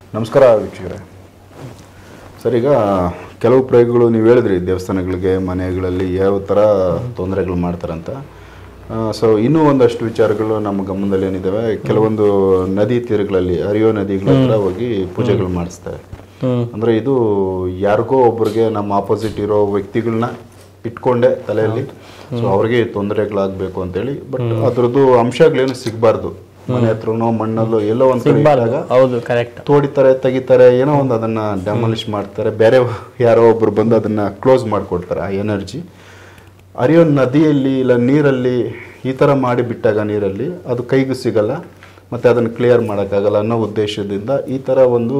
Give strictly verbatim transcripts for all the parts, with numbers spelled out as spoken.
ನಮಸ್ಕಾರ ವೀಕ್ಷಕರೇ. ಸರ್, ಈಗ ಕೆಲವು ಪ್ರಯೋಗಗಳು ನೀವು ಹೇಳಿದ್ರಿ ದೇವಸ್ಥಾನಗಳಿಗೆ ಮನೆಗಳಲ್ಲಿ ಯಾವ ಥರ ತೊಂದರೆಗಳು ಮಾಡ್ತಾರಂತ. ಸೊ ಇನ್ನೂ ಒಂದಷ್ಟು ವಿಚಾರಗಳು ನಮ್ಮ ಗಮನದಲ್ಲಿ ಏನಿದ್ದಾವೆ, ಕೆಲವೊಂದು ನದಿ ತೀರಗಳಲ್ಲಿ ಹರಿಯೋ ನದಿಗಳ ಹತ್ರ ಹೋಗಿ ಪೂಜೆಗಳು ಮಾಡಿಸ್ತಾರೆ. ಅಂದರೆ ಇದು ಯಾರಿಗೋ ಒಬ್ರಿಗೆ ನಮ್ಮ ಆಪೋಸಿಟ್ ಇರೋ ವ್ಯಕ್ತಿಗಳನ್ನ ಇಟ್ಕೊಂಡೆ ತಲೆಯಲ್ಲಿ, ಸೊ ಅವ್ರಿಗೆ ತೊಂದರೆಗಳಾಗಬೇಕು ಅಂತೇಳಿ. ಬಟ್ ಅದ್ರದ್ದು ಅಂಶಗಳೇನು ಸಿಗಬಾರ್ದು. ಮನೆ ಹತ್ರನೋ ಮಣ್ಣಲ್ಲೋ ಎಲ್ಲೋ ಒಂದು ಕಡೆ ತೋಡಿತಾರೆ, ತೆಗಿತಾರೆ, ಏನೋ ಒಂದು ಅದನ್ನ ಡೆಮಾಲಿಷ್ ಮಾಡ್ತಾರೆ. ಬೇರೆ ಯಾರೋ ಒಬ್ರು ಬಂದು ಅದನ್ನ ಕ್ಲೋಸ್ ಮಾಡಿಕೊಡ್ತಾರೆ. ಆ ಎನರ್ಜಿ ಹರಿಯೋ ನದಿಯಲ್ಲಿ ಇಲ್ಲ ನೀರಲ್ಲಿ ಈ ಥರ ಮಾಡಿ ಬಿಟ್ಟಾಗ ನೀರಲ್ಲಿ ಅದು ಕೈಗೂ ಸಿಗಲ್ಲ, ಮತ್ತು ಅದನ್ನು ಕ್ಲಿಯರ್ ಮಾಡೋಕ್ಕಾಗಲ್ಲ ಅನ್ನೋ ಉದ್ದೇಶದಿಂದ ಈ ಥರ ಒಂದು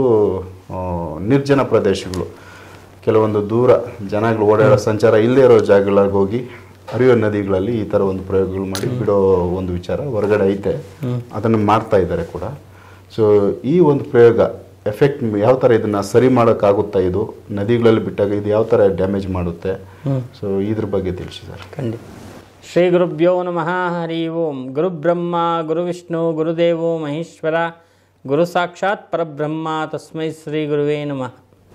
ನಿರ್ಜನ ಪ್ರದೇಶಗಳು, ಕೆಲವೊಂದು ದೂರ ಜನಗಳು ಓಡಾಡೋ ಸಂಚಾರ ಇಲ್ಲದೇ ಇರೋ ಜಾಗಗಳಿಗೆ ಹೋಗಿ ಹರಿಯೋ ನದಿಗಳಲ್ಲಿ ಈ ಥರ ಒಂದು ಪ್ರಯೋಗಗಳು ಮಾಡಿ ಬಿಡೋ ಒಂದು ವಿಚಾರ ಹೊರಗಡೆ ಐತೆ. ಅದನ್ನು ಮಾಡ್ತಾ ಇದ್ದಾರೆ ಕೂಡ. ಸೊ ಈ ಒಂದು ಪ್ರಯೋಗ ಎಫೆಕ್ಟ್ ಯಾವ ಥರ ಇದನ್ನು ಸರಿ ಮಾಡೋಕ್ಕಾಗುತ್ತಾ, ಇದು ನದಿಗಳಲ್ಲಿ ಬಿಟ್ಟಾಗ ಇದು ಯಾವ ಥರ ಡ್ಯಾಮೇಜ್ ಮಾಡುತ್ತೆ, ಸೊ ಇದ್ರ ಬಗ್ಗೆ ತಿಳಿಸಿ ಸರ್. ಖಂಡಿತ. ಶ್ರೀ ಗುರುಭ್ಯೋ ನಮಃ. ಹರಿ ಓಂ. ಗುರು ಬ್ರಹ್ಮ ಗುರು ವಿಷ್ಣು ಗುರುದೇವೋ ಮಹೇಶ್ವರ ಗುರು ಸಾಕ್ಷಾತ್ ಪರಬ್ರಹ್ಮ ತಸ್ಮೈ ಶ್ರೀ ಗುರುವೇ ನಮಃ.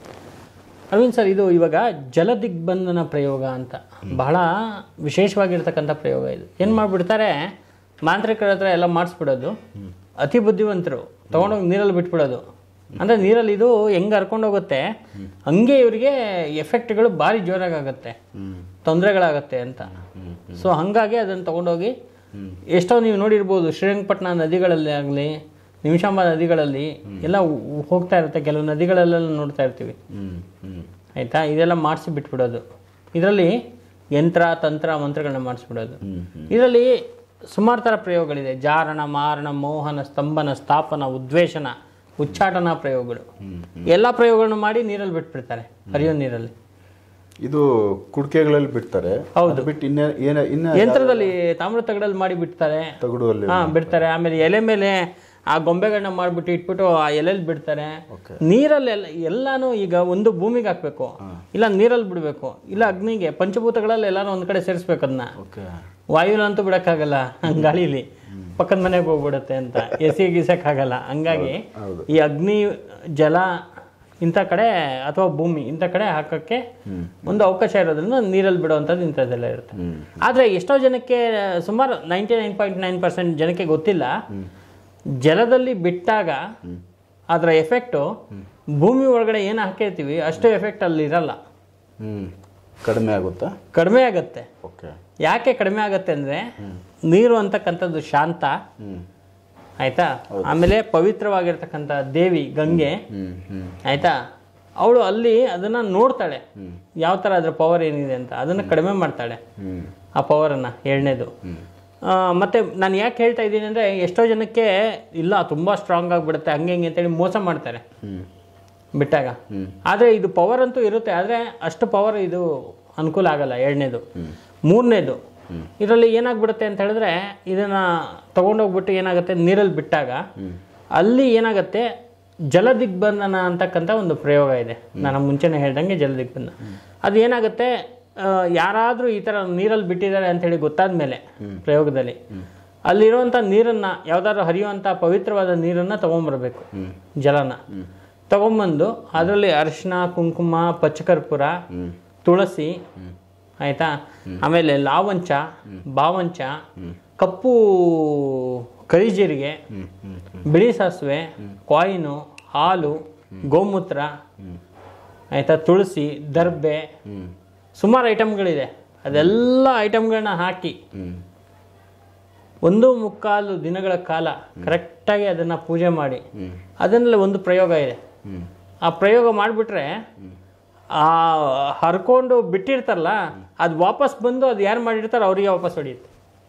ಅರವಿಂದ್ ಸರ್, ಇದು ಇವಾಗ ಜಲದಿಗ್ಬಂಧನ ಪ್ರಯೋಗ ಅಂತ ಬಹಳ ವಿಶೇಷವಾಗಿರ್ತಕ್ಕಂಥ ಪ್ರಯೋಗ. ಇದು ಏನು ಮಾಡಿಬಿಡ್ತಾರೆ, ಮಾಂತ್ರಿಕರ ಹತ್ರ ಎಲ್ಲ ಮಾಡಿಸ್ಬಿಡೋದು, ಅತಿ ಬುದ್ಧಿವಂತರು ತೊಗೊಂಡೋಗಿ ನೀರಲ್ಲಿ ಬಿಟ್ಬಿಡೋದು. ಅಂದರೆ ನೀರಲ್ಲಿ ಇದು ಹೆಂಗೆ ಹರ್ಕೊಂಡು ಹೋಗುತ್ತೆ ಹಂಗೆ ಇವರಿಗೆ ಎಫೆಕ್ಟ್ಗಳು ಭಾರಿ ಜೋರಾಗುತ್ತೆ, ತೊಂದರೆಗಳಾಗತ್ತೆ ಅಂತ. ಸೊ ಹಾಗಾಗಿ ಅದನ್ನು ತೊಗೊಂಡೋಗಿ ಎಷ್ಟೋ ನೀವು ನೋಡಿರ್ಬೋದು, ಶ್ರೀರಂಗಪಟ್ಟಣ ನದಿಗಳಲ್ಲಿ ಆಗಲಿ ನಿಮಿಷಾಂಬ ನದಿಗಳಲ್ಲಿ ಎಲ್ಲ ಹೋಗ್ತಾ ಇರುತ್ತೆ. ಕೆಲವು ನದಿಗಳಲ್ಲೆಲ್ಲ ನೋಡ್ತಾ ಇರ್ತೀವಿ, ಆಯಿತಾ. ಇದೆಲ್ಲ ಮಾಡಿಸಿ ಬಿಟ್ಬಿಡೋದು. ಇದರಲ್ಲಿ ಯಂತ್ರ ತಂತ್ರ ಮಂತ್ರಗಳನ್ನ ಮಾಡಿಸ್ಬಿಡೋದು. ಇದರಲ್ಲಿ ಸುಮಾರು ಥರ ಪ್ರಯೋಗಗಳಿದೆ. ಜಾರಣ, ಮಾರಣ, ಮೋಹನ, ಸ್ತಂಭನ, ಸ್ಥಾಪನ, ಉದ್ವೇಷನ, ಉಚ್ಚಾಟನ ಪ್ರಯೋಗಗಳು. ಎಲ್ಲ ಪ್ರಯೋಗಗಳನ್ನು ಮಾಡಿ ನೀರಲ್ಲಿ ಬಿಟ್ಬಿಡ್ತಾರೆ, ಹರಿಯೋ ನೀರಲ್ಲಿ. ಇದು ಕುಡಿಕೆಗಳಲ್ಲಿ ಬಿಡ್ತಾರೆ. ಹೌದು, ಬಿಟ್ಟು ಇನ್ನ ಏನ ಇನ್ನ ಯಂತ್ರದಲ್ಲಿ ತಾಮ್ರ ತಗಡಲ್ಲಿ ಮಾಡಿ ಬಿಡ್ತಾರೆ, ತಗಡುವಲ್ಲಿ ಹಾ ಬಿಡ್ತಾರೆ. ಆಮೇಲೆ ಎಲೆ ಮೇಲೆ ಆ ಗೊಂಬೆಗಳನ್ನ ಮಾಡಿಬಿಟ್ಟು ಇಟ್ಬಿಟ್ಟು ಆ ಎಲೆಯಲ್ಲಿ ಬಿಡ್ತಾರೆ. ನೀರಲ್ಲೆಲ್ಲ ಎಲ್ಲಾನು ಈಗ ಒಂದು ಭೂಮಿಗೆ ಹಾಕ್ಬೇಕು, ಇಲ್ಲ ನೀರಲ್ಲಿ ಬಿಡಬೇಕು, ಇಲ್ಲ ಅಗ್ನಿಗೆ, ಪಂಚಭೂತಗಳಲ್ಲಿ ಎಲ್ಲಾನು ಒಂದ್ ಕಡೆ ಸೇರಿಸ್ಬೇಕು. ಅದನ್ನ ವಾಯುಲಂತೂ ಬಿಡಕ್ಕಾಗಲ್ಲ, ಗಾಳಿಲಿ ಪಕ್ಕದ ಮನೆಗೆ ಹೋಗ್ಬಿಡುತ್ತೆ ಅಂತ, ಎಸಿ ಗೀಸಕ್ಕಾಗಲ್ಲ. ಹಂಗಾಗಿ ಈ ಅಗ್ನಿ, ಜಲ ಇಂಥ ಕಡೆ ಅಥವಾ ಭೂಮಿ ಇಂಥ ಕಡೆ ಹಾಕಕ್ಕೆ ಒಂದು ಅವಕಾಶ ಇರೋದ್ರಿಂದ ನೀರಲ್ಲಿ ಬಿಡುವಂಥದ್ದು ಇಂಥದ್ದೆಲ್ಲ ಇರುತ್ತೆ. ಆದರೆ ಎಷ್ಟೋ ಜನಕ್ಕೆ, ಸುಮಾರು ninety nine point nine percent ಜನಕ್ಕೆ ಗೊತ್ತಿಲ್ಲ, ಜಲದಲ್ಲಿ ಬಿಟ್ಟಾಗ ಅದರ ಎಫೆಕ್ಟು ಭೂಮಿ ಒಳಗಡೆ ಏನು ಹಾಕಿರ್ತೀವಿ ಅಷ್ಟು ಎಫೆಕ್ಟ್ ಅಲ್ಲಿ ಇರಲ್ಲ, ಕಡಿಮೆ ಆಗುತ್ತಾ? ಕಡಿಮೆ ಆಗುತ್ತೆ. ಯಾಕೆ ಕಡಿಮೆ ಆಗುತ್ತೆ ಅಂದರೆ, ನೀರು ಅಂತಕ್ಕಂಥದ್ದು ಶಾಂತ, ಆಯ್ತಾ. ಆಮೇಲೆ ಪವಿತ್ರವಾಗಿರ್ತಕ್ಕಂಥ ದೇವಿ ಗಂಗೆ, ಆಯ್ತಾ, ಅವಳು ಅಲ್ಲಿ ಅದನ್ನ ನೋಡ್ತಾಳೆ, ಯಾವ ಥರ ಅದ್ರ ಪವರ್ ಏನಿದೆ ಅಂತ, ಅದನ್ನ ಕಡಿಮೆ ಮಾಡ್ತಾಳೆ ಆ ಪವರನ್ನು. ಎರಡನೇದು. ಮತ್ತೆ ನಾನು ಯಾಕೆ ಹೇಳ್ತಾ ಇದ್ದೀನಿ ಅಂದರೆ, ಎಷ್ಟೋ ಜನಕ್ಕೆ ಇಲ್ಲ ತುಂಬ ಸ್ಟ್ರಾಂಗ್ ಆಗಿಬಿಡುತ್ತೆ ಹಂಗೆ ಹಿಂಗೆ ಅಂತೇಳಿ ಮೋಸ ಮಾಡ್ತಾರೆ ಬಿಟ್ಟಾಗ. ಆದರೆ ಇದು ಪವರ್ ಅಂತೂ ಇರುತ್ತೆ, ಆದರೆ ಅಷ್ಟು ಪವರ್ ಇದು ಅನುಕೂಲ ಆಗಲ್ಲ. ಎರಡನೇದು. ಮೂರನೇದು, ಇದರಲ್ಲಿ ಏನಾಗ್ಬಿಡುತ್ತೆ ಅಂತ ಹೇಳಿದ್ರೆ, ಇದನ್ನ ತಗೊಂಡೋಗ್ಬಿಟ್ಟು ಏನಾಗುತ್ತೆ ನೀರಲ್ಲಿ ಬಿಟ್ಟಾಗ ಅಲ್ಲಿ ಏನಾಗುತ್ತೆ, ಜಲದಿಗ್ಬಂಧನ ಅಂತಕ್ಕಂಥ ಒಂದು ಪ್ರಯೋಗ ಇದೆ. ನಾನು ಮುಂಚೆನೇ ಹೇಳ್ದಂಗೆ ಜಲದಿಗ್ಬಂಧನ. ಅದು ಏನಾಗುತ್ತೆ, ಯಾರಾದರೂ ಈ ಥರ ನೀರಲ್ಲಿ ಬಿಟ್ಟಿದ್ದಾರೆ ಅಂಥೇಳಿ ಗೊತ್ತಾದ ಮೇಲೆ ಪ್ರಯೋಗದಲ್ಲಿ ಅಲ್ಲಿರುವಂಥ ನೀರನ್ನು, ಯಾವ್ದಾದ್ರು ಹರಿಯುವಂಥ ಪವಿತ್ರವಾದ ನೀರನ್ನು ತೊಗೊಂಬರ್ಬೇಕು, ಜಲನ ತಗೊಂಬಂದು ಅದರಲ್ಲಿ ಅರಿಶಿನ, ಕುಂಕುಮ, ಪಚ್ಚಕರ್ಪೂರ, ತುಳಸಿ, ಆಯಿತಾ, ಆಮೇಲೆ ಲಾವಂಚ, ಬಾವಂಚ, ಕಪ್ಪು ಕರಿಜೀರಿಗೆ, ಬಿಳಿ ಸಾಸಿವೆ, ಕಾಯಿನು, ಹಾಲು, ಗೋಮೂತ್ರ, ಆಯಿತಾ, ತುಳಸಿ, ದರ್ಬೆ, ಸುಮಾರು ಐಟಮ್ಗಳಿದೆ. ಅದೆಲ್ಲ ಐಟಮ್ಗಳನ್ನ ಹಾಕಿ ಒಂದು ಮುಕ್ಕಾಲು ದಿನಗಳ ಕಾಲ ಕರೆಕ್ಟಾಗಿ ಅದನ್ನು ಪೂಜೆ ಮಾಡಿ, ಅದನ್ನೆಲ್ಲ ಒಂದು ಪ್ರಯೋಗ ಇದೆ. ಆ ಪ್ರಯೋಗ ಮಾಡಿಬಿಟ್ರೆ ಆ ಹರ್ಕೊಂಡು ಬಿಟ್ಟಿರ್ತಾರಲ್ಲ ಅದು ವಾಪಸ್ ಬಂದು ಅದು ಯಾರು ಮಾಡಿರ್ತಾರೋ ಅವರಿಗೆ ವಾಪಸ್ ಹೊಡೆಯುತ್ತೆ.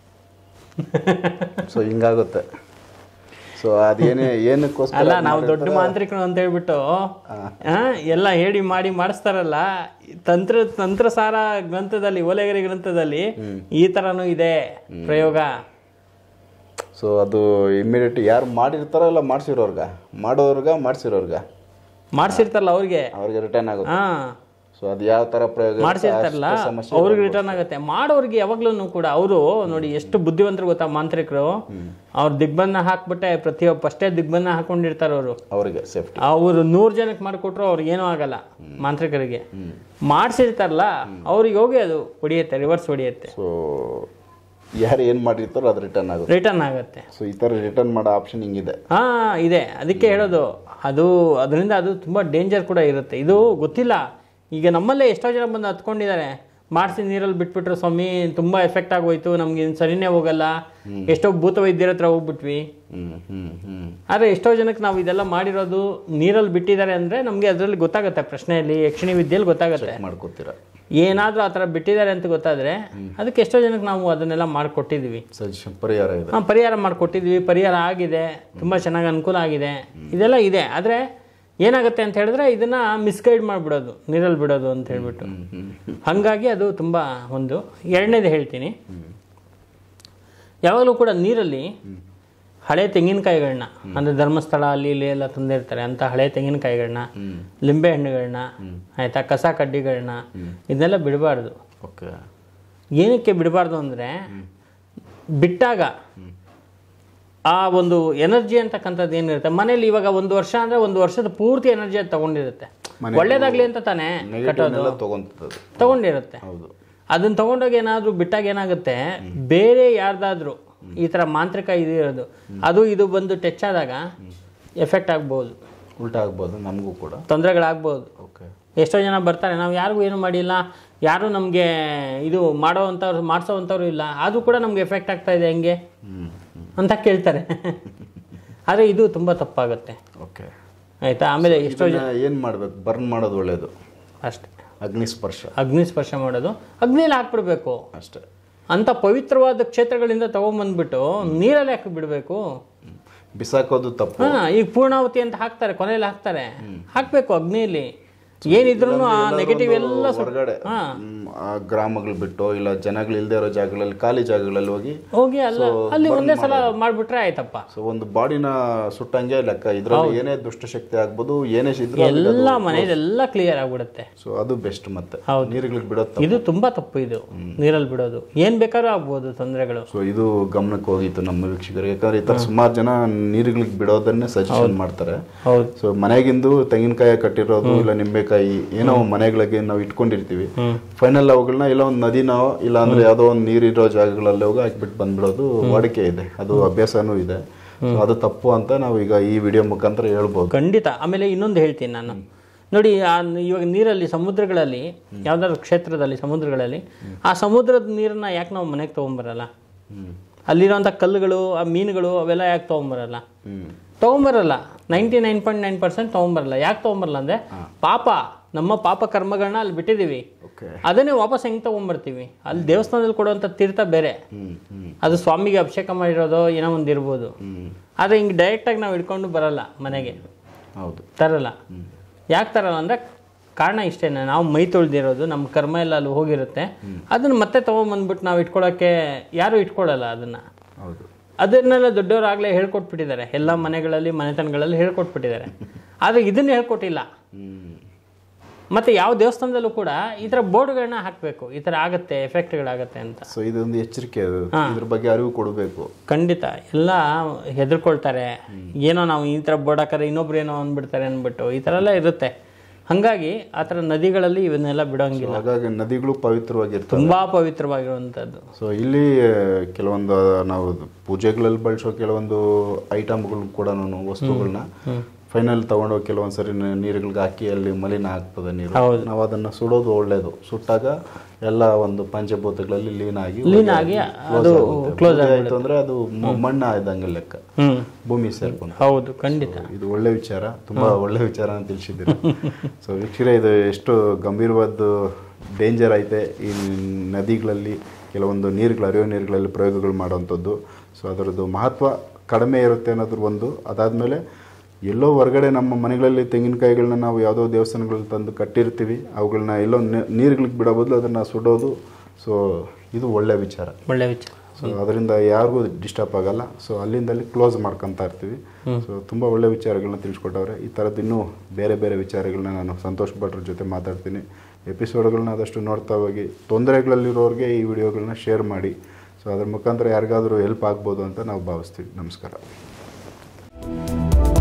ಸೊ ಹಿಂಗಾಗುತ್ತೆ. ಸೊ ಅದೇನೇ ಏನಕ್ಕೋಸ್ಕರ ಅಲ್ಲ, ನಾವು ದೊಡ್ಡ ಮಾಂತ್ರಿಕರು ಅಂತ ಹೇಳ್ಬಿಟ್ಟು ಎಲ್ಲ ಹೇಳಿ ಮಾಡಿ ಮಾಡಿಸ್ತಾರಲ್ಲ, ತಂತ್ರ ತಂತ್ರಸಾರ ಗ್ರಂಥದಲ್ಲಿ, ಓಲೆಗರಿ ಗ್ರಂಥದಲ್ಲಿ ಈ ಥರನೂ ಇದೆ ಪ್ರಯೋಗ. ಸೊ ಅದು ಇಮಿಡಿಯೇಟ್ ಯಾರು ಮಾಡಿರ್ತಾರಲ್ಲ, ಮಾಡಿಸಿರೋರ್ಗ ಮಾಡೋರ್ಗ ಮಾಡಿಸಿರೋರ್ಗ ಮಾಡಿಸಿರ್ತಾರಲ್ಲ ಅವ್ರಿಗೆ ಅವ್ರಿಗೆ ರಿಟರ್ನ್ ಆಗುತ್ತೆ. ಹಾಂ. ಸೊ ಸೊ ಅದು ಯಾವ ತರ ಪ್ರಯೋಗ ಮಾಡಿಸಿರ್ತಾರಲ್ಲ ಅವ್ರಿಗೆ ರಿಟರ್ನ್ ಆಗುತ್ತೆ. ಮಾಡೋರಿಗೆ ಯಾವಾಗ್ಲೂ ಕೂಡ ಅವರು ನೋಡಿ ಎಷ್ಟು ಬುದ್ಧಿವಂತರು ಗೊತ್ತಾ ಮಾಂತ್ರಿಕರು. ಅವ್ರ ದಿಗ್ಬಂಧನ ಹಾಕ್ಬಿಟ್ಟೆ ಪ್ರತಿಯೊಬ್ಬ ಫಸ್ಟೇ ದಿಗ್ಬಂಧನ ಹಾಕೊಂಡಿರ್ತಾರೆ ಅವರು. ಅವರಿಗೆ ಸೇಫ್ಟಿ. ಅವರು ನೂರು ಜನಕ್ಕೆ ಮಾಡಿಕೊಟ್ರು ಅವ್ರಿಗೆ ಏನೂ ಆಗಲ್ಲ ಮಾಂತ್ರಿಕರಿಗೆ. ಮಾಡಿಸಿರ್ತಾರಲ್ಲ ಅವ್ರಿಗೆ ಹೋಗಿ ಅದು ಹೊಡಿಯುತ್ತೆ, ರಿವರ್ಸ್ ಹೊಡಿಯುತ್ತೆ. ಸೊ ಯಾರು ಏನು ಮಾಡಿರ್ತಾರೋ ಅದು ರಿಟರ್ನ್ ಆಗುತ್ತೆ. ರಿಟರ್ನ್ ಆಗುತ್ತೆ. ಸೊ ಈ ಥರ ರಿಟರ್ನ್ ಮಾಡೋ ಆಪ್ಷನ್ ಹಿಂಗಿದೆ. ಹಾ ಇದೆ, ಅದಕ್ಕೆ ಹೇಳೋದು ಅದು. ಅದರಿಂದ ಅದು ತುಂಬ ಡೇಂಜರ್ ಕೂಡ ಇರುತ್ತೆ. ಇದು ಗೊತ್ತಿಲ್ಲ. ಈಗ ನಮ್ಮಲ್ಲೇ ಎಷ್ಟೋ ಜನ ಬಂದು ಹತ್ಕೊಂಡಿದ್ದಾರೆ, ಮಾಡಿಸಿ ನೀರಲ್ಲಿ ಬಿಟ್ಬಿಟ್ರು ಸ್ವಾಮಿ ತುಂಬ ಎಫೆಕ್ಟ್ ಆಗೋಯ್ತು, ನಮ್ಗೆ ಸರಿನೇ ಹೋಗಲ್ಲ, ಎಷ್ಟೋ ಭೂತ ವೈದ್ಯರ ಹತ್ರ ಹೋಗ್ಬಿಟ್ವಿ. ಆದರೆ ಎಷ್ಟೋ ಜನಕ್ಕೆ ನಾವು ಇದೆಲ್ಲ ಮಾಡಿರೋದು ನೀರಲ್ಲಿ ಬಿಟ್ಟಿದ್ದಾರೆ ಅಂದರೆ ನಮಗೆ ಅದರಲ್ಲಿ ಗೊತ್ತಾಗುತ್ತೆ, ಪ್ರಶ್ನೆಯಲ್ಲಿ ಯಕ್ಷಿಣಿ ವಿದ್ಯೆಯಲ್ಲಿ ಗೊತ್ತಾಗುತ್ತೆ. ಮಾಡ್ಕೊತೀರಾ ಏನಾದರೂ ಆ ಥರ ಬಿಟ್ಟಿದ್ದಾರೆ ಅಂತ ಗೊತ್ತಾದರೆ ಅದಕ್ಕೆ ಎಷ್ಟೋ ಜನಕ್ಕೆ ನಾವು ಅದನ್ನೆಲ್ಲ ಮಾಡಿಕೊಟ್ಟಿದ್ವಿ. ಸಜೆಷನ್ ಪರಿಹಾರ ಇದೆ. ಹಾಂ, ಪರಿಹಾರ ಮಾಡಿಕೊಟ್ಟಿದ್ವಿ, ಪರಿಹಾರ ಆಗಿದೆ, ತುಂಬ ಚೆನ್ನಾಗಿ ಅನುಕೂಲ ಆಗಿದೆ, ಇದೆಲ್ಲ ಇದೆ. ಆದರೆ ಏನಾಗುತ್ತೆ ಅಂತ ಹೇಳಿದ್ರೆ ಇದನ್ನ ಮಿಸ್ಗೈಡ್ ಮಾಡಿಬಿಡೋದು, ನೀರಲ್ಲಿ ಬಿಡೋದು ಅಂತ ಹೇಳ್ಬಿಟ್ಟು. ಹಾಗಾಗಿ ಅದು ತುಂಬ ಒಂದು. ಎರಡನೇದು ಹೇಳ್ತೀನಿ, ಯಾವಾಗಲೂ ಕೂಡ ನೀರಲ್ಲಿ ಹಳೆ ತೆಂಗಿನಕಾಯಿಗಳನ್ನ, ಅಂದರೆ ಧರ್ಮಸ್ಥಳ ಅಲ್ಲಿ ಇಲ್ಲಿ ಎಲ್ಲ ತಂದಿರ್ತಾರೆ ಅಂತ ಹಳೆ ತೆಂಗಿನಕಾಯಿಗಳನ್ನ, ಲಿಂಬೆ ಹಣ್ಣುಗಳನ್ನ, ಆಯಿತಾ, ಕಸ ಕಡ್ಡಿಗಳನ್ನ, ಇದನ್ನೆಲ್ಲ ಬಿಡಬಾರ್ದು. ಓಕೆ. ಏನಕ್ಕೆ ಬಿಡಬಾರ್ದು ಅಂದರೆ ಬಿಟ್ಟಾಗ ಆ ಒಂದು ಎನರ್ಜಿ ಅಂತಕ್ಕಂಥದ್ದು ಏನಿರುತ್ತೆ ಮನೇಲಿ, ಇವಾಗ ಒಂದು ವರ್ಷ ಅಂದರೆ ಒಂದು ವರ್ಷದ ಪೂರ್ತಿ ಎನರ್ಜಿ ಅದು ತಗೊಂಡಿರುತ್ತೆ. ಒಳ್ಳೇದಾಗ್ಲಿ ಅಂತ ತಾನೇ ಕಟ್ಟೋದು, ತಗೊಂಡಿರುತ್ತೆ. ಅದನ್ನ ತಗೊಂಡೋಗಿ ಏನಾದರೂ ಬಿಟ್ಟಾಗ ಏನಾಗುತ್ತೆ, ಬೇರೆ ಯಾರ್ದಾದ್ರೂ ಈ ಥರ ಮಾಂತ್ರಿಕ ಇದು ಇರೋದು ಅದು ಇದು ಬಂದು ಟಚ್ ಆದಾಗ ಎಫೆಕ್ಟ್ ಆಗ್ಬೋದು, ಉಲ್ಟಾ ಆಗ್ಬೋದು, ನಮಗೂ ಕೂಡ ತೊಂದರೆಗಳಾಗ್ಬೋದು. ಓಕೆ. ಎಷ್ಟೋ ಜನ ಬರ್ತಾರೆ, ನಾವು ಯಾರಿಗೂ ಏನು ಮಾಡಿಲ್ಲ, ಯಾರು ನಮಗೆ ಇದು ಮಾಡೋ ಅಂಥವ್ರು ಮಾಡಿಸೋ ಅಂಥವ್ರು ಇಲ್ಲ, ಅದು ಕೂಡ ನಮ್ಗೆ ಎಫೆಕ್ಟ್ ಆಗ್ತಾ ಇದೆ ಹೆಂಗೆ ಅಂತ ಕೇಳ್ತಾರೆ. ಆದರೆ ಇದು ತುಂಬ ತಪ್ಪಾಗುತ್ತೆ. ಓಕೆ, ಆಯಿತಾ. ಆಮೇಲೆ ಎಷ್ಟೋ ಜನ ಏನು ಮಾಡಬೇಕು, ಬರ್ನ್ ಮಾಡೋದು ಒಳ್ಳೆಯದು ಅಷ್ಟೇ. ಅಗ್ನಿಸ್ಪರ್ಶ ಅಗ್ನಿಸ್ಪರ್ಶ ಮಾಡೋದು, ಅಗ್ನಿಯಲ್ಲಿ ಹಾಕ್ಬಿಡ್ಬೇಕು ಅಷ್ಟೇ. ಅಂತ ಪವಿತ್ರವಾದ ಕ್ಷೇತ್ರಗಳಿಂದ ತಗೊಂಬಂದ್ಬಿಟ್ಟು ನೀರಲ್ಲಿ ಹಾಕಿ ಬಿಡಬೇಕು. ಬಿಸಾಕೋದು ತಪ್ಪು. ಹಾಂ, ಈಗ ಪೂರ್ಣಾವತಿ ಅಂತ ಹಾಕ್ತಾರೆ, ಕೊನೆಯಲ್ಲಿ ಹಾಕ್ತಾರೆ, ಹಾಕಬೇಕು ಅಗ್ನಿಯಲ್ಲಿ. ಏನಿದ್ರು ಆ ನೆಗೆಟಿವ್ ಎಲ್ಲ ಹೊರಗಡೆ ಗ್ರಾಮಗಳು ಬಿಟ್ಟು ಇಲ್ಲ ಜನಗಳು ಇಲ್ಲದೆ ಇರೋ ಜಾಗಗಳಲ್ಲಿ, ಖಾಲಿ ಜಾಗಗಳಲ್ಲಿ ಹೋಗಿ ಹೋಗಿ ಅಲ್ಲ ಅಲ್ಲಿ ಒಂದೇ ಸಲ ಮಾಡ್ಬಿಟ್ರೆ ಆಯ್ತಪ್ಪ. ಸೊ ಒಂದು ಬಾಡಿನ ಸುಟ್ಟಂಗೆ ಲೆಕ್ಕ. ಇದ್ರಲ್ಲಿ ಏನೇ ದುಷ್ಟಶಕ್ತಿ ಆಗ್ಬೋದು, ಏನೇ ಇದ್ರು ಎಲ್ಲ ಮನೆಯೆಲ್ಲ ಕ್ಲಿಯರ್ ಆಗ್ಬಿಡುತ್ತೆ. ಸೊ ಅದು ಬೆಸ್ಟ್. ಮತ್ತೆ ಹೌದು, ನೀರುಗಳಿಗೆ ಬಿಡೋದು ಇದು ತುಂಬಾ ತಪ್ಪು. ಇದು ನೀರಲ್ಲಿ ಬಿಡೋದು ಏನ್ ಬೇಕಾದ್ರೂ ಆಗ್ಬೋದು ತೊಂದರೆಗಳು. ಸೊ ಇದು ಗಮನಕ್ಕೆ ಹೋಗಿತ್ತು ನಮ್ಮ ವೀಕ್ಷಕರಿಗೆ. ಯಾಕಂದ್ರೆ ಈ ತರ ಸುಮಾರು ಜನ ನೀರುಗಳಿಗೆ ಬಿಡೋದನ್ನೇ ಸಜೆಷನ್ ಮಾಡ್ತಾರೆ. ಹೌದು. ಸೊ ಮನೆಗಿಂದು ತೆಂಗಿನಕಾಯಿ ಕಟ್ಟಿರೋದು ಇಲ್ಲ ನಿಂಬೆಕಾಯಿ ಏನೋ ಮನೆಗಳಿಗೆ ನಾವು ಇಟ್ಕೊಂಡಿರ್ತೀವಿ, ಫೈನಲ್ ಅವುಗಳನ್ನ ಇಲ್ಲ ಒಂದು ನದಿನೋ ಇಲ್ಲ ಅಂದ್ರೆ ಯಾವ್ದೋ ಒಂದು ನೀರಿರೋ ಜಾಗಗಳಲ್ಲಿ ಹೋಗಿ ಹಾಕ್ಬಿಟ್ಟು ಬಂದ್ಬಿಡೋದು ವಾಡಿಕೆ ಇದೆ, ಅದು ಅಭ್ಯಾಸನೂ ಇದೆ. ಅದು ತಪ್ಪು ಅಂತ ನಾವು ಈಗ ಈ ವಿಡಿಯೋ ಮುಖಾಂತರ ಹೇಳ್ಬೋದು. ಖಂಡಿತ. ಆಮೇಲೆ ಇನ್ನೊಂದು ಹೇಳ್ತೀನಿ ನಾನು, ನೋಡಿ ಇವಾಗ ನೀರಲ್ಲಿ ಸಮುದ್ರಗಳಲ್ಲಿ ಯಾವ್ದಾದ್ರು ಕ್ಷೇತ್ರದಲ್ಲಿ ಸಮುದ್ರಗಳಲ್ಲಿ ಆ ಸಮುದ್ರದ ನೀರನ್ನ ಯಾಕೆ ನಾವು ಮನೆಗೆ ತಗೊಂಬರಲ್ಲ? ಅಲ್ಲಿರೋಂಥ ಕಲ್ಲುಗಳು, ಆ ಮೀನುಗಳು ಅವೆಲ್ಲ ಯಾಕೆ ತಗೊಂಬರಲ್ಲ? ತಗೊಂಬರಲ್ಲ. Ninety nine point nine percent ತಗೊಂಬರಲ್ಲ. ಯಾಕೆ ತಗೊಂಬರಲ್ಲ ಅಂದ್ರೆ ಪಾಪ, ನಮ್ಮ ಪಾಪ ಕರ್ಮಗಳನ್ನ ಅಲ್ಲಿ ಬಿಟ್ಟಿದೀವಿ, ಅದನ್ನೇ ವಾಪಸ್ ಹೆಂಗ್ ತಗೊಂಡ್ಬರ್ತೀವಿ? ಅಲ್ಲಿ ದೇವಸ್ಥಾನದಲ್ಲಿ ಕೊಡುವಂಥ ತೀರ್ಥ ಬೇರೆ, ಅದು ಸ್ವಾಮಿಗೆ ಅಭಿಷೇಕ ಮಾಡಿರೋದು ಏನೋ ಒಂದು ಇರ್ಬೋದು. ಆದ್ರೆ ಹಿಂಗೆ ಡೈರೆಕ್ಟಾಗಿ ನಾವು ಇಟ್ಕೊಂಡು ಬರಲ್ಲ ಮನೆಗೆ, ತರಲ್ಲ. ಯಾಕೆ ತರಲ್ಲ ಅಂದ್ರೆ ಕಾರಣ ಇಷ್ಟೇನೆ, ನಾವು ಮೈ ತೊಳ್ದಿರೋದು, ನಮ್ಮ ಕರ್ಮ ಎಲ್ಲ ಅಲ್ಲಿ ಹೋಗಿರುತ್ತೆ, ಅದನ್ನ ಮತ್ತೆ ತಗೊಂಬಂದ್ಬಿಟ್ಟು ನಾವು ಇಟ್ಕೊಳ್ಳೋಕ್ಕೆ ಯಾರು ಇಟ್ಕೊಳ್ಳಲ್ಲ ಅದನ್ನ. ಅದನ್ನೆಲ್ಲ ದೊಡ್ಡವರಾಗಲೇ ಹೇಳ್ಕೊಟ್ಬಿಟ್ಟಿದ್ದಾರೆ, ಎಲ್ಲ ಮನೆಗಳಲ್ಲಿ ಮನೆತನಗಳಲ್ಲಿ ಹೇಳ್ಕೊಟ್ಬಿಟ್ಟಿದ್ದಾರೆ. ಆದರೆ ಇದನ್ನ ಹೇಳ್ಕೊಟ್ಟಿಲ್ಲ. ಮತ್ತೆ ಯಾವ ದೇವಸ್ಥಾನದಲ್ಲೂ ಕೂಡ ಈ ಥರ ಬೋರ್ಡ್ಗಳನ್ನ ಹಾಕಬೇಕು, ಈ ಥರ ಆಗುತ್ತೆ, ಎಫೆಕ್ಟ್ಗಳಾಗತ್ತೆ ಅಂತ. ಸೊ ಇದೊಂದು ಎಚ್ಚರಿಕೆ, ಇದ್ರ ಬಗ್ಗೆ ಅರಿವು ಕೊಡಬೇಕು. ಖಂಡಿತ. ಎಲ್ಲ ಹೆದರ್ಕೊಳ್ತಾರೆ, ಏನೋ ನಾವು ಈ ಥರ ಬೋರ್ಡ್ ಹಾಕಿದ್ರೆ ಇನ್ನೊಬ್ರು ಏನೋ ಅಂದ್ಬಿಡ್ತಾರೆ ಅಂದ್ಬಿಟ್ಟು ಈ ಥರ ಎಲ್ಲ ಇರುತ್ತೆ. ಹಾಗಾಗಿ ಆ ಥರ ನದಿಗಳಲ್ಲಿ ಇವನ್ನೆಲ್ಲ ಬಿಡೋಂಗಿಲ್ಲ. ಹಾಗಾಗಿ ನದಿಗಳು ಪವಿತ್ರವಾಗಿರ್ತವೆ, ತುಂಬಾ ಪವಿತ್ರವಾಗಿರುವಂಥದ್ದು. ಸೊ ಇಲ್ಲಿ ಕೆಲವೊಂದು ನಾವು ಪೂಜೆಗಳಲ್ಲಿ ಬಳಸೋ ಕೆಲವೊಂದು ಐಟಮ್ಗಳು ಕೂಡ ವಸ್ತುಗಳನ್ನ ಫೈನಲ್ ತಗೊಂಡೋಗಿ ಕೆಲವೊಂದು ಸರಿ ನೀರುಗಳಿಗೆ ಹಾಕಿ ಅಲ್ಲಿ ಮಲಿನ ಆಗ್ತದೆ ನೀರು. ನಾವು ಅದನ್ನ ಸುಡೋದು ಒಳ್ಳೇದು. ಸುಟ್ಟಾಗ ಎಲ್ಲ ಒಂದು ಪಂಚಭೂತಗಳಲ್ಲಿ ಲೀನ್ ಆಗಿ ಲೀನ್ ಆಗಿ ಅದು ಕ್ಲೋಸ್ ಆಯ್ತು ಅಂದ್ರೆ ಅದು ಮಣ್ಣು ಆಯ್ದಂಗೆ ಲೆಕ್ಕ, ಭೂಮಿ ಸೇರ್ಕೊಂಡು. ಹೌದು, ಖಂಡಿತ. ಇದು ಒಳ್ಳೆ ವಿಚಾರ, ತುಂಬಾ ಒಳ್ಳೆ ವಿಚಾರ ಅಂತ ತಿಳಿಸಿದ್ದೀರಿ. ಸೊ ವೀಕ್ಷಕರೇ, ಇದು ಎಷ್ಟು ಗಂಭೀರವಾದ ಡೇಂಜರ್ ಐತೆ ಈ ನದಿಗಳಲ್ಲಿ, ಕೆಲವೊಂದು ನೀರುಗಳು, ಹರಿಯೋ ನೀರುಗಳಲ್ಲಿ ಪ್ರಯೋಗಗಳು ಮಾಡುವಂಥದ್ದು. ಸೊ ಅದರದ್ದು ಮಹತ್ವ ಕಡಿಮೆ ಇರುತ್ತೆ ಅನ್ನೋದ್ರ ಒಂದು. ಅದಾದಮೇಲೆ ಎಲ್ಲೋ ಹೊರಗಡೆ ನಮ್ಮ ಮನೆಗಳಲ್ಲಿ ತೆಂಗಿನಕಾಯಿಗಳನ್ನ ನಾವು ಯಾವುದೋ ದೇವಸ್ಥಾನಗಳಲ್ಲಿ ತಂದು ಕಟ್ಟಿರ್ತೀವಿ, ಅವುಗಳನ್ನ ಎಲ್ಲೋ ನೀರುಗಳಿಗೆ ಬಿಡೋ ಬದಲು ಅದನ್ನು ಸುಡೋದು. ಸೊ ಇದು ಒಳ್ಳೆ ವಿಚಾರ, ಒಳ್ಳೆ ವಿಚಾರ. ಸೊ ಅದರಿಂದ ಯಾರಿಗೂ ಡಿಸ್ಟರ್ಬ್ ಆಗಲ್ಲ. ಸೊ ಅಲ್ಲಿಂದಲ್ಲಿ ಕ್ಲೋಸ್ ಮಾಡ್ಕೊತಾ ಇರ್ತೀವಿ. ಸೊ ತುಂಬ ಒಳ್ಳೆ ವಿಚಾರಗಳನ್ನ ತಿಳಿಸ್ಕೊಟ್ಟವ್ರೆ. ಈ ಥರದ್ದು ಇನ್ನೂ ಬೇರೆ ಬೇರೆ ವಿಚಾರಗಳನ್ನ ನಾನು ಸಂತೋಷ್ ಭಟ್ರ ಜೊತೆ ಮಾತಾಡ್ತೀನಿ. ಎಪಿಸೋಡ್ಗಳನ್ನ ಆದಷ್ಟು ನೋಡ್ತಾ ಹೋಗಿ. ತೊಂದರೆಗಳಲ್ಲಿರೋರಿಗೆ ಈ ವಿಡಿಯೋಗಳನ್ನ ಶೇರ್ ಮಾಡಿ. ಸೊ ಅದ್ರ ಮುಖಾಂತರ ಯಾರಿಗಾದರೂ ಹೆಲ್ಪ್ ಆಗ್ಬೋದು ಅಂತ ನಾವು ಭಾವಿಸ್ತೀವಿ. ನಮಸ್ಕಾರ.